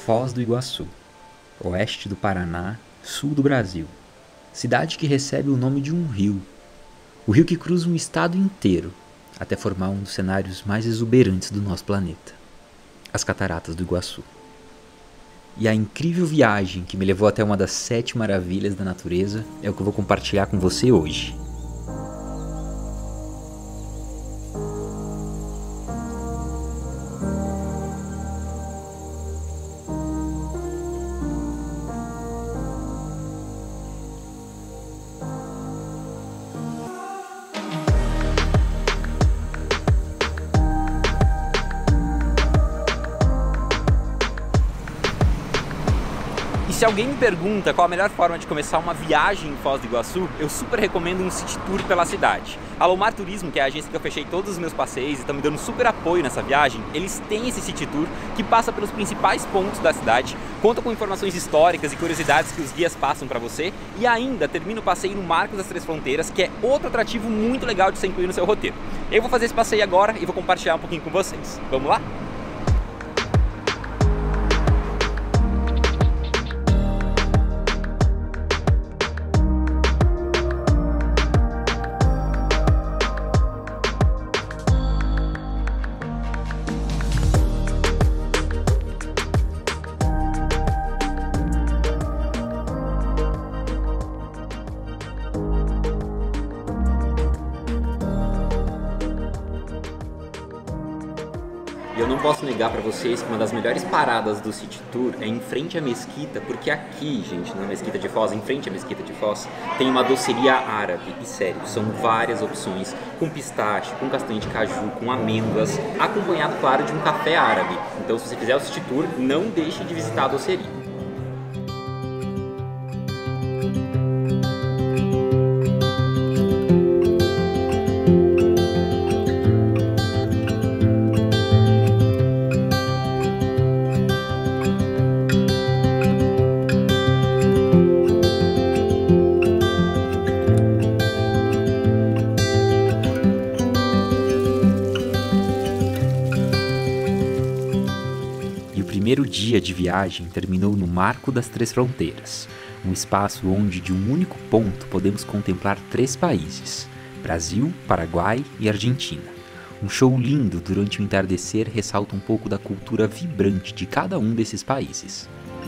Foz do Iguaçu, oeste do Paraná, sul do Brasil. Cidade que recebe o nome de um rio. O rio que cruza um estado inteiro, até formar um dos cenários mais exuberantes do nosso planeta. As Cataratas do Iguaçu. E a incrível viagem que me levou até uma das 7 maravilhas da natureza é o que eu vou compartilhar com você hoje. E se alguém me pergunta qual a melhor forma de começar uma viagem em Foz do Iguaçu, eu super recomendo um city tour pela cidade. A Lomar Turismo, que é a agência que eu fechei todos os meus passeios e estão me dando super apoio nessa viagem, eles têm esse city tour que passa pelos principais pontos da cidade, conta com informações históricas e curiosidades que os guias passam para você e ainda termina o passeio no Marco das Três Fronteiras, que é outro atrativo muito legal de você incluir no seu roteiro. Eu vou fazer esse passeio agora e vou compartilhar um pouquinho com vocês. Vamos lá? E eu não posso negar para vocês que uma das melhores paradas do City Tour é em frente à mesquita, porque aqui, gente, na mesquita de Foz, em frente à mesquita de Foz, tem uma doceria árabe. E sério, são várias opções, com pistache, com castanha de caju, com amêndoas, acompanhado, claro, de um café árabe. Então, se você fizer o City Tour, não deixe de visitar a doceria. O primeiro dia de viagem terminou no Marco das Três Fronteiras, um espaço onde de um único ponto podemos contemplar 3 países, Brasil, Paraguai e Argentina. Um show lindo durante o entardecer ressalta um pouco da cultura vibrante de cada um desses países.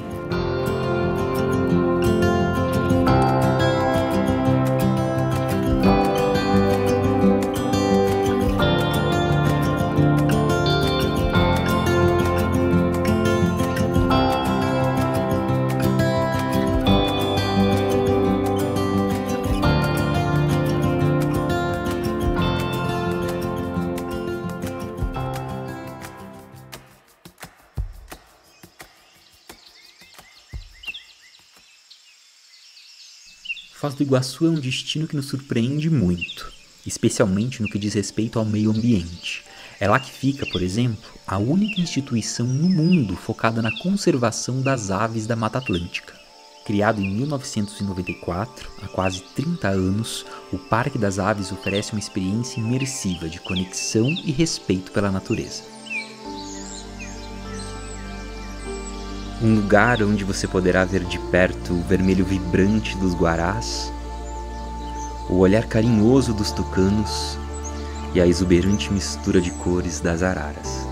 Foz do Iguaçu é um destino que nos surpreende muito, especialmente no que diz respeito ao meio ambiente. É lá que fica, por exemplo, a única instituição no mundo focada na conservação das aves da Mata Atlântica. Criado em 1994, há quase 30 anos, o Parque das Aves oferece uma experiência imersiva de conexão e respeito pela natureza. Um lugar onde você poderá ver de perto o vermelho vibrante dos guarás, o olhar carinhoso dos tucanos e a exuberante mistura de cores das araras.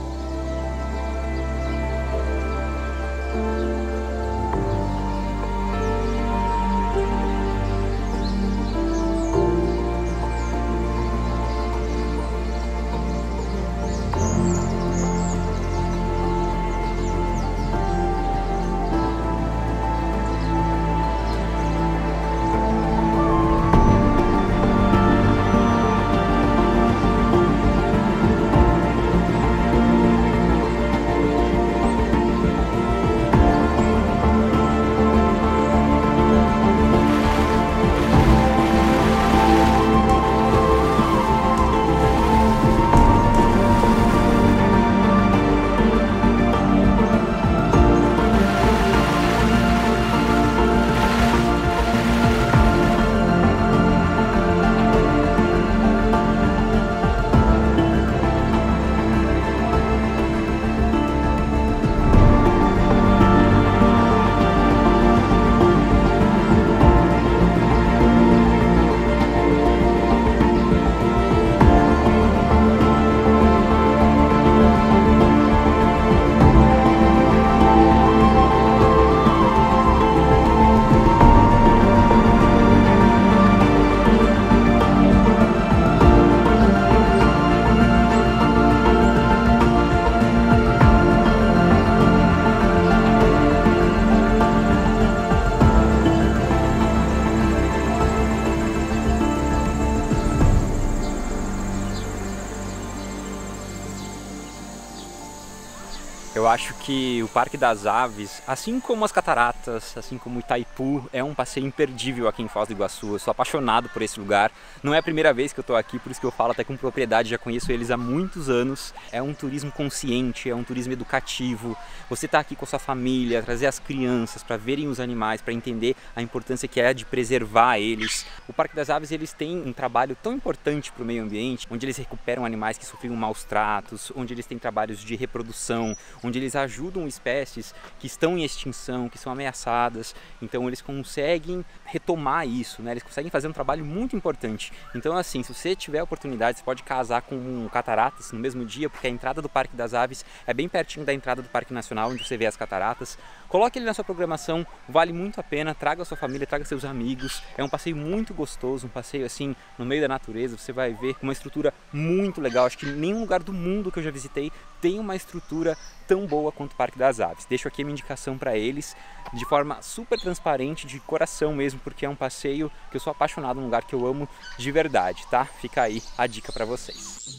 Eu acho que o Parque das Aves, assim como as Cataratas, assim como Itaipu, é um passeio imperdível aqui em Foz do Iguaçu. Eu sou apaixonado por esse lugar. Não é a primeira vez que eu estou aqui, por isso que eu falo até com propriedade, já conheço eles há muitos anos. É um turismo consciente, é um turismo educativo. Você está aqui com a sua família, trazer as crianças para verem os animais, para entender a importância que é de preservar eles. O Parque das Aves, eles têm um trabalho tão importante para o meio ambiente, onde eles recuperam animais que sofriam maus tratos, onde eles têm trabalhos de reprodução, onde eles ajudam espécies que estão em extinção, que são ameaçadas. Então eles conseguem retomar isso, né? Eles conseguem fazer um trabalho muito importante. Então assim, se você tiver a oportunidade, você pode casar com cataratas no mesmo dia, porque a entrada do Parque das Aves é bem pertinho da entrada do Parque Nacional, onde você vê as cataratas. Coloque ele na sua programação, vale muito a pena, traga a sua família, traga seus amigos. É um passeio muito gostoso, um passeio assim no meio da natureza. Você vai ver uma estrutura muito legal. Acho que nenhum lugar do mundo que eu já visitei tem uma estrutura tão boa quanto o Parque das Aves. Deixo aqui a minha indicação para eles, de forma super transparente, de coração mesmo, porque é um passeio que eu sou apaixonado, um lugar que eu amo de verdade, tá? Fica aí a dica para vocês.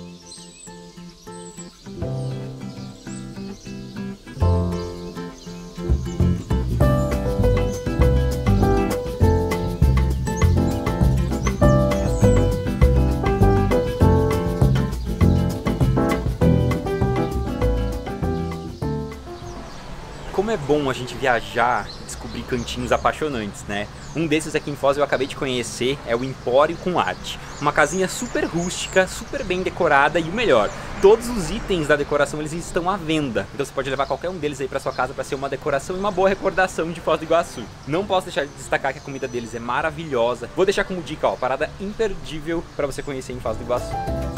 Como é bom a gente viajar e descobrir cantinhos apaixonantes, né? Um desses aqui em Foz eu acabei de conhecer, é o Empório com Arte. Uma casinha super rústica, super bem decorada e o melhor, todos os itens da decoração eles estão à venda. Então você pode levar qualquer um deles aí para sua casa para ser uma decoração e uma boa recordação de Foz do Iguaçu. Não posso deixar de destacar que a comida deles é maravilhosa. Vou deixar como dica, ó, parada imperdível para você conhecer em Foz do Iguaçu.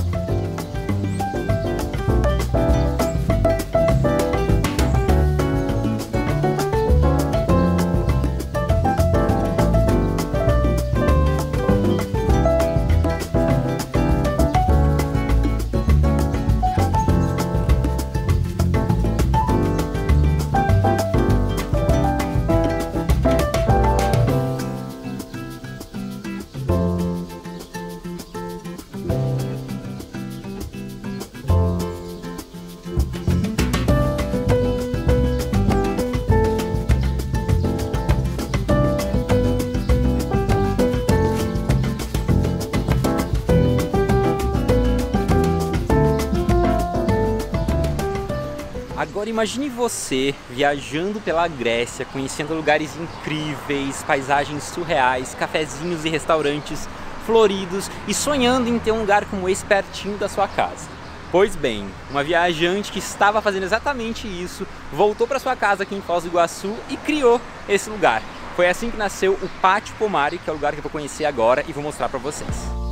Agora imagine você viajando pela Grécia, conhecendo lugares incríveis, paisagens surreais, cafezinhos e restaurantes floridos e sonhando em ter um lugar como esse pertinho da sua casa. Pois bem, uma viajante que estava fazendo exatamente isso, voltou para sua casa aqui em Foz do Iguaçu e criou esse lugar. Foi assim que nasceu o Pátio Pomare, que é o lugar que eu vou conhecer agora e vou mostrar para vocês.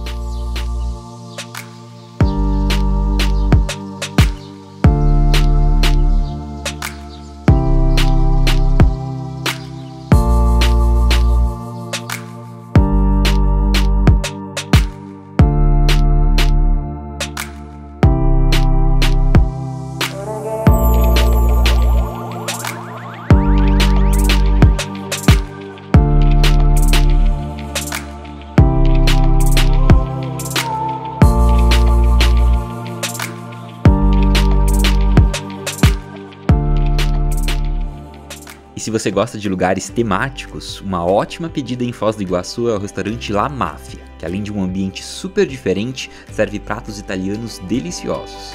E se você gosta de lugares temáticos, uma ótima pedida em Foz do Iguaçu é o restaurante La Máfia, que além de um ambiente super diferente, serve pratos italianos deliciosos.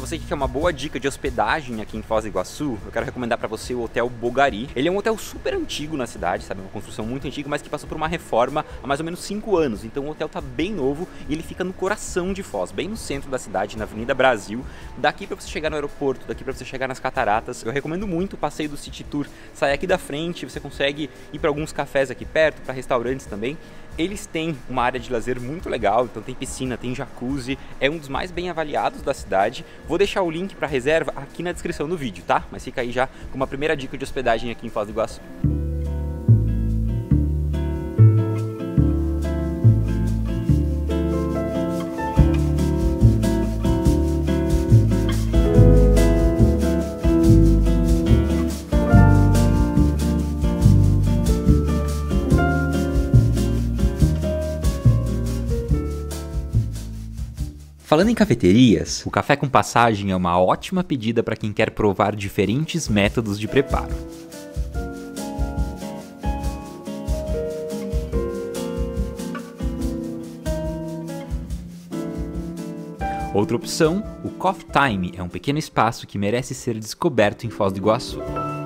você que quer uma boa dica de hospedagem aqui em Foz do Iguaçu, eu quero recomendar para você o Hotel Bogari. Ele é um hotel super antigo na cidade, sabe? Uma construção muito antiga, mas que passou por uma reforma há mais ou menos 5 anos. Então o hotel tá bem novo e ele fica no coração de Foz, bem no centro da cidade, na Avenida Brasil. Daqui para você chegar no aeroporto, daqui para você chegar nas cataratas. Eu recomendo muito o passeio do City Tour. Sai aqui da frente, você consegue ir para alguns cafés aqui perto, para restaurantes também. Eles têm uma área de lazer muito legal, então tem piscina, tem jacuzzi, é um dos mais bem avaliados da cidade. Vou deixar o link para reserva aqui na descrição do vídeo, tá? Mas fica aí já com uma primeira dica de hospedagem aqui em Foz do Iguaçu. Falando em cafeterias, o café com passagem é uma ótima pedida para quem quer provar diferentes métodos de preparo. Outra opção, o Coffee Time, é um pequeno espaço que merece ser descoberto em Foz do Iguaçu.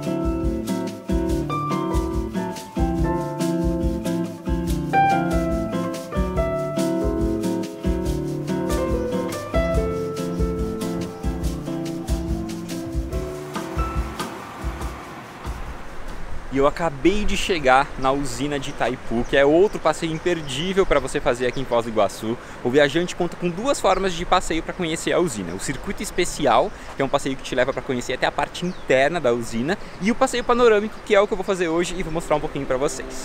E eu acabei de chegar na usina de Itaipu, que é outro passeio imperdível para você fazer aqui em Foz do Iguaçu. O viajante conta com 2 formas de passeio para conhecer a usina. O circuito especial, que é um passeio que te leva para conhecer até a parte interna da usina, e o passeio panorâmico, que é o que eu vou fazer hoje e vou mostrar um pouquinho para vocês.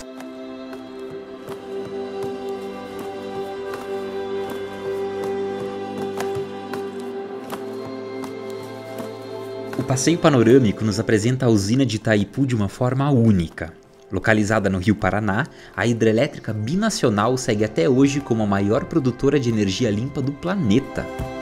O passeio panorâmico nos apresenta a usina de Itaipu de uma forma única. Localizada no Rio Paraná, a hidrelétrica binacional segue até hoje como a maior produtora de energia limpa do planeta.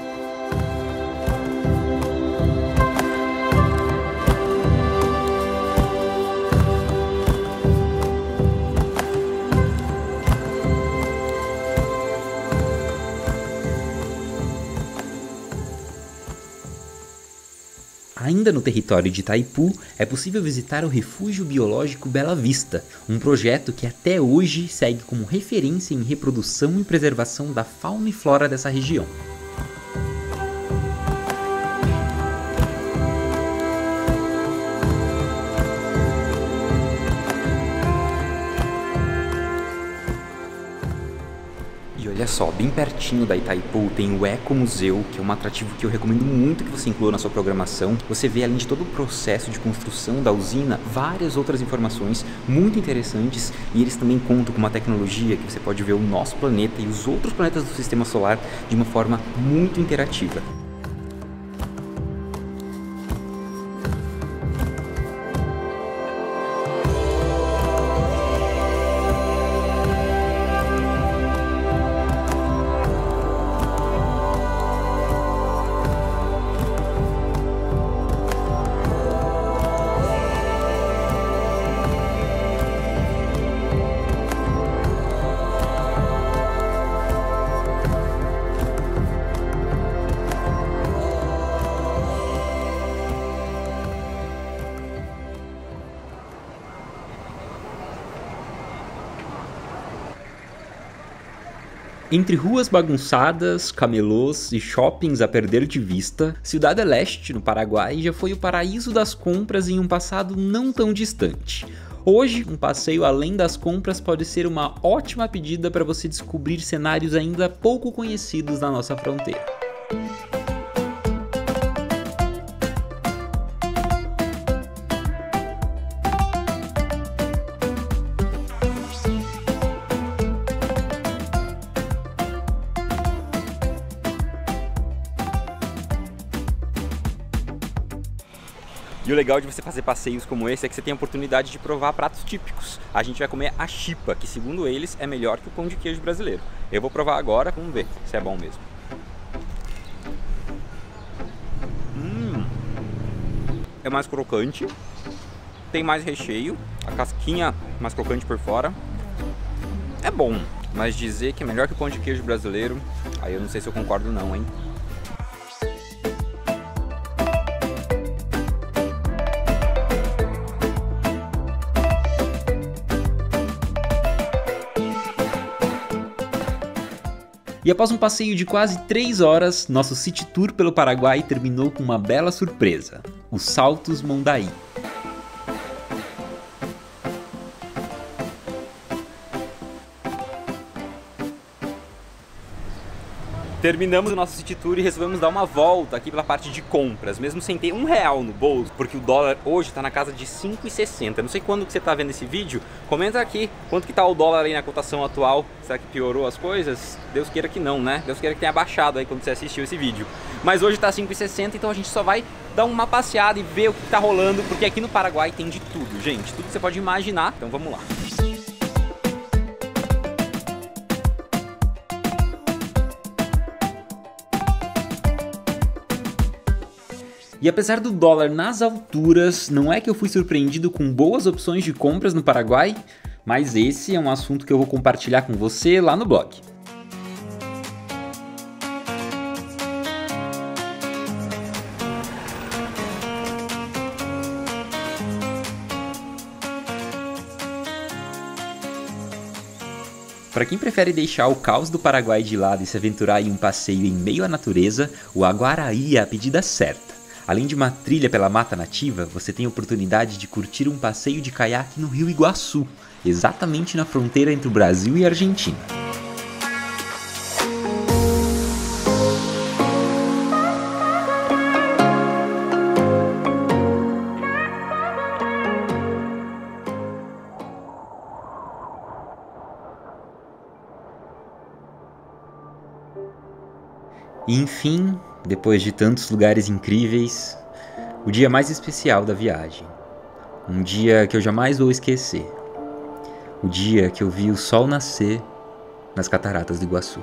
Ainda no território de Itaipu, é possível visitar o Refúgio Biológico Bela Vista, um projeto que até hoje segue como referência em reprodução e preservação da fauna e flora dessa região. E olha só, bem pertinho da Itaipu tem o Ecomuseu, que é um atrativo que eu recomendo muito que você inclua na sua programação. Você vê, além de todo o processo de construção da usina, várias outras informações muito interessantes, e eles também contam com uma tecnologia que você pode ver o nosso planeta e os outros planetas do Sistema Solar de uma forma muito interativa. Entre ruas bagunçadas, camelôs e shoppings a perder de vista, Ciudad del Este, no Paraguai, já foi o paraíso das compras em um passado não tão distante. Hoje, um passeio além das compras pode ser uma ótima pedida para você descobrir cenários ainda pouco conhecidos na nossa fronteira. E o legal de você fazer passeios como esse é que você tem a oportunidade de provar pratos típicos. A gente vai comer a chipa, que segundo eles é melhor que o pão de queijo brasileiro. Eu vou provar agora, vamos ver se é bom mesmo. É mais crocante, tem mais recheio, a casquinha mais crocante por fora. É bom, mas dizer que é melhor que o pão de queijo brasileiro, aí eu não sei se eu concordo não, hein? E após um passeio de quase 3 horas, nosso City Tour pelo Paraguai terminou com uma bela surpresa: os Saltos Mondaí. Terminamos o nosso City Tour e resolvemos dar uma volta aqui pela parte de compras, mesmo sem ter R$1 no bolso, porque o dólar hoje está na casa de 5,60. Não sei quando que você está vendo esse vídeo, comenta aqui quanto que tá o dólar aí na cotação atual. Será que piorou as coisas? Deus queira que não, né? Deus queira que tenha baixado aí quando você assistiu esse vídeo. Mas hoje tá 5,60, então a gente só vai dar uma passeada e ver o que tá rolando, porque aqui no Paraguai tem de tudo, gente. Tudo que você pode imaginar, então vamos lá. E apesar do dólar nas alturas, não é que eu fui surpreendido com boas opções de compras no Paraguai, mas esse é um assunto que eu vou compartilhar com você lá no blog. Para quem prefere deixar o caos do Paraguai de lado e se aventurar em um passeio em meio à natureza, o Aguaraí é a pedida certa. Além de uma trilha pela mata nativa, você tem a oportunidade de curtir um passeio de caiaque no Rio Iguaçu, exatamente na fronteira entre o Brasil e a Argentina. E enfim, depois de tantos lugares incríveis, o dia mais especial da viagem. Um dia que eu jamais vou esquecer. O dia que eu vi o sol nascer nas Cataratas do Iguaçu.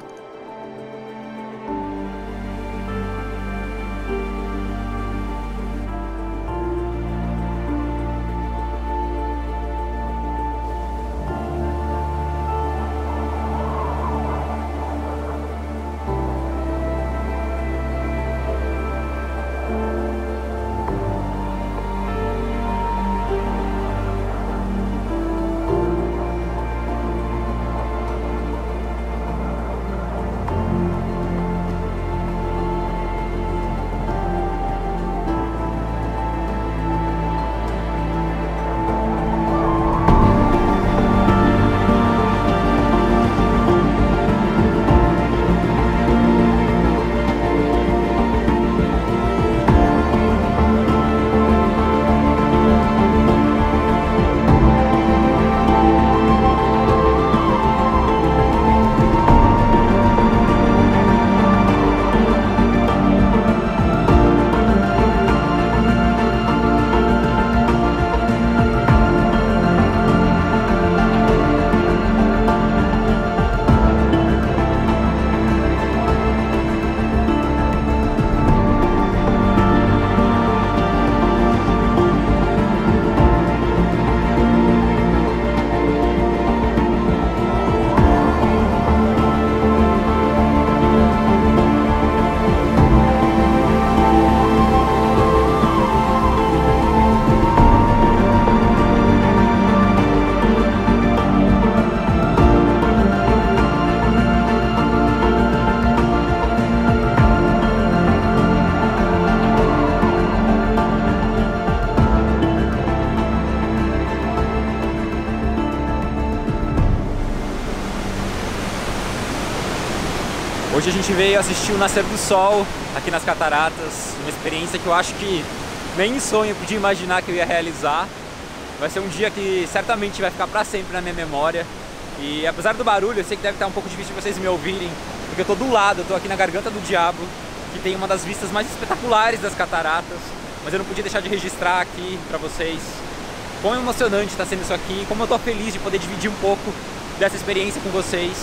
Hoje a gente veio assistir o nascer do sol aqui nas Cataratas, uma experiência que eu acho que nem em sonho eu podia imaginar que eu ia realizar. Vai ser um dia que certamente vai ficar para sempre na minha memória. E apesar do barulho, eu sei que deve estar um pouco difícil de vocês me ouvirem, porque eu tô do lado, eu tô aqui na Garganta do Diabo, que tem uma das vistas mais espetaculares das cataratas, mas eu não podia deixar de registrar aqui para vocês quão emocionante está sendo isso aqui, como eu tô feliz de poder dividir um pouco dessa experiência com vocês,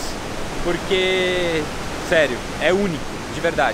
porque, sério, é único, de verdade.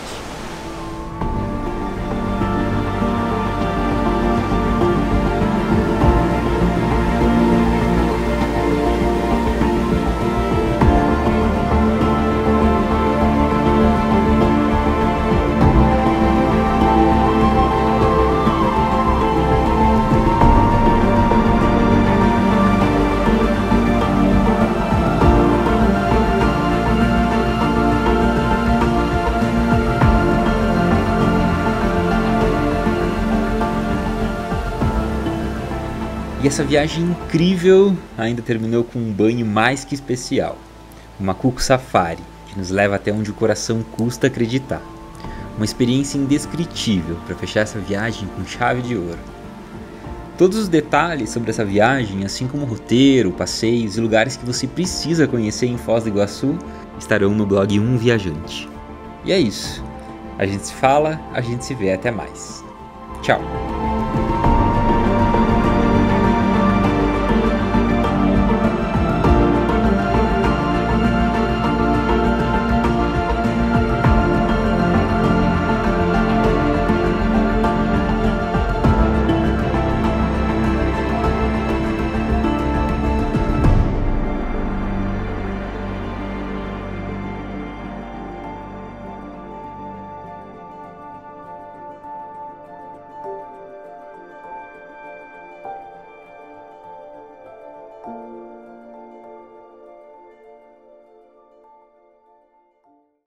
E essa viagem incrível ainda terminou com um banho mais que especial. O Macuco Safari, que nos leva até onde o coração custa acreditar. Uma experiência indescritível para fechar essa viagem com chave de ouro. Todos os detalhes sobre essa viagem, assim como o roteiro, passeios e lugares que você precisa conhecer em Foz do Iguaçu, estarão no blog Um Viajante. E é isso. A gente se fala, a gente se vê, até mais. Tchau!